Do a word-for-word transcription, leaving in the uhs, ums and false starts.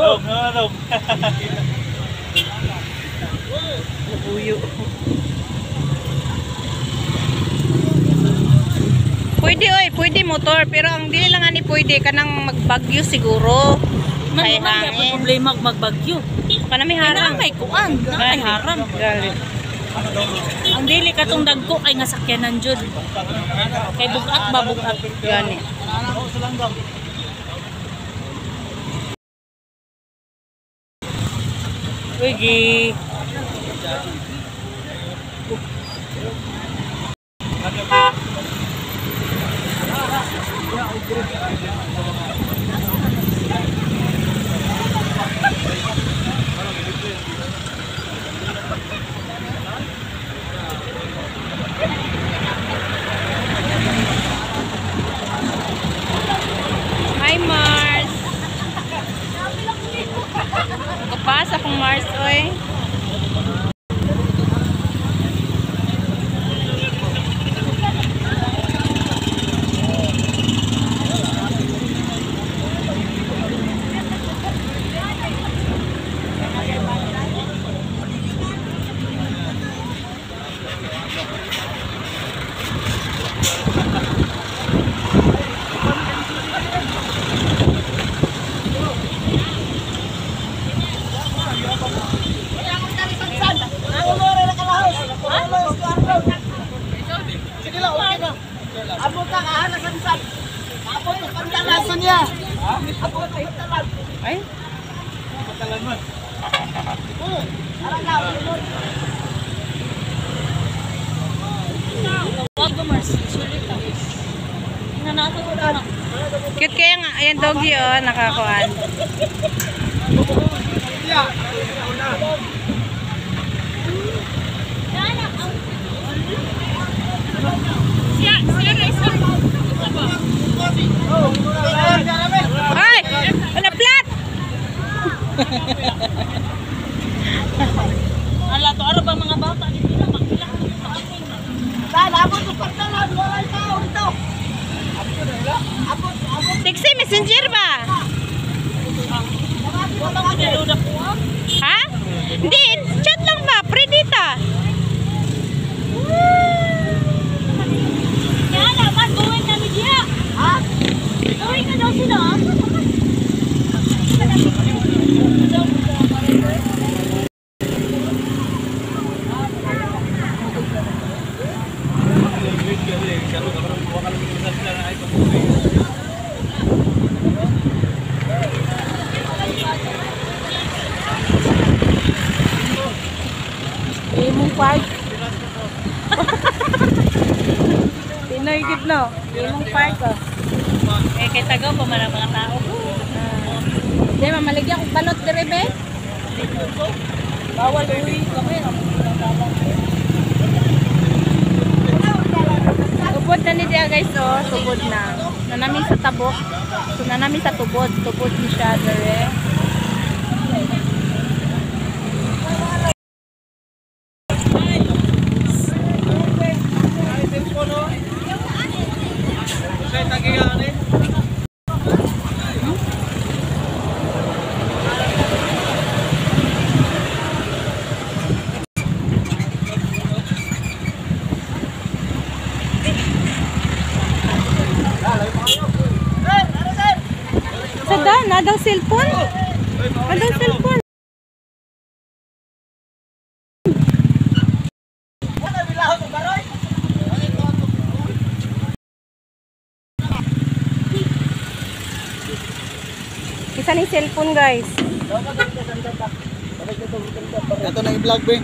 Nalog, nalog. Nabuyo. Pwede oy, pwede motor, pero ang dili lang ani pwede kanang magbagyo siguro. Kay hangin. Problema magbagyo. Kanami harang. May kuan, may harang. Gali. Ang dili katong dagko kay nga sakyanan jud. Kay bugat ba bugat. Gani. Ugi. Hi Mars. Kapas akong Mars oy. Abot ka kahan na sansan. Abot ka pantalasan niya. Abot ka pantalan. Ay. Pantalan mo. Oh, ara na ulit. Wag Mars, sorry ka. Nga nato ko na. Cute kaya nga ayan doggy oh, nakakuan. Yeah. Hoy! Ano plat? Ala to ara ba mga bata dito na makila. Dahil abot ka pantalan. Wala tao dito. Abot, abot. Taxi messenger ba? Wala ko diluda ko. Ha? Hindi, chat lang ba? Predita. Yana, man going na mi dia. Ha? Going na daw sila. Imong park. Pinoy gid no. Imong park oh. Eh kay tagaw pa man ang mga tao. Di mamaligya kog balot dire be. Bawal uwi kami. Tubod na ni dia guys oh, tubod na. Nanami sa tabok. So nanami sa tubod, tubod ni siya dire. Sada, nadaw cellphone? Nadaw cellphone? Isa ni cellphone guys. Ito na i-vlog be.